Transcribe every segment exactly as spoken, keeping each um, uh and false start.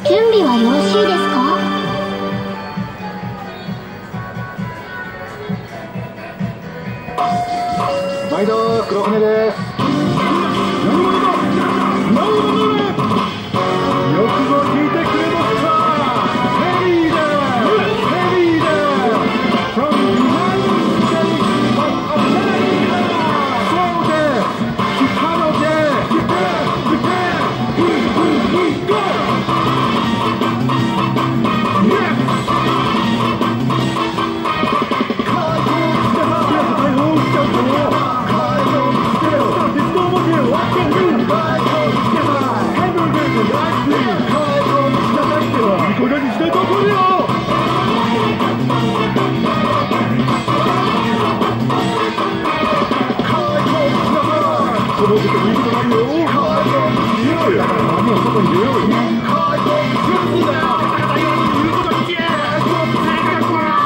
準備はよろしいですか？ 毎度黒船です。よくぞ聞いてくれました。ヘリーだヘリーだ from United States of America。 そうです。北ので Japan Japan we we we go。 Yes。 開放して開放して開放して鉄道模型を開放してハンバーガーとアイスクリーム開放しただけはこれにしてどこによ。その時にいいことないよ。開放しようよ。だから何を外に出ようよ。開放するんだよ。だからように言うこと聞け。そう正確は。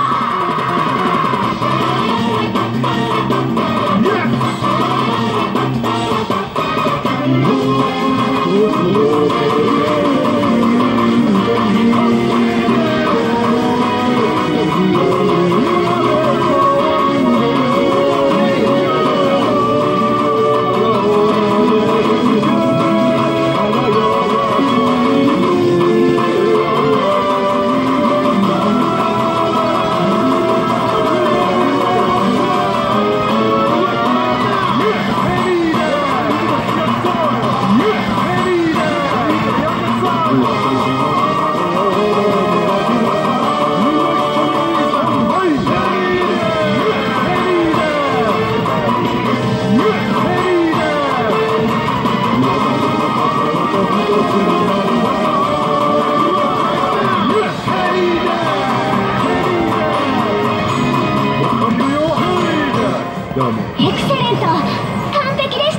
エクセレント、完璧でした。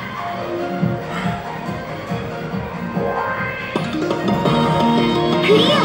クリア。